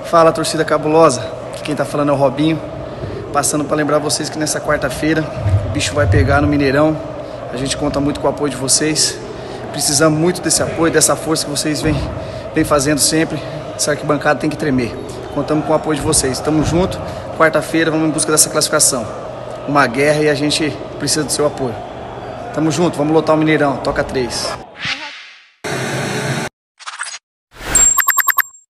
Fala, torcida cabulosa, aqui quem tá falando é o Robinho, passando para lembrar vocês que nessa quarta-feira o bicho vai pegar no Mineirão. A gente conta muito com o apoio de vocês, precisamos muito desse apoio, dessa força que vocês vêm fazendo sempre. Essa arquibancada tem que tremer, contamos com o apoio de vocês, estamos juntos. Quarta-feira vamos em busca dessa classificação, uma guerra, e a gente precisa do seu apoio. Tamo junto, vamos lotar o Mineirão, toca 3.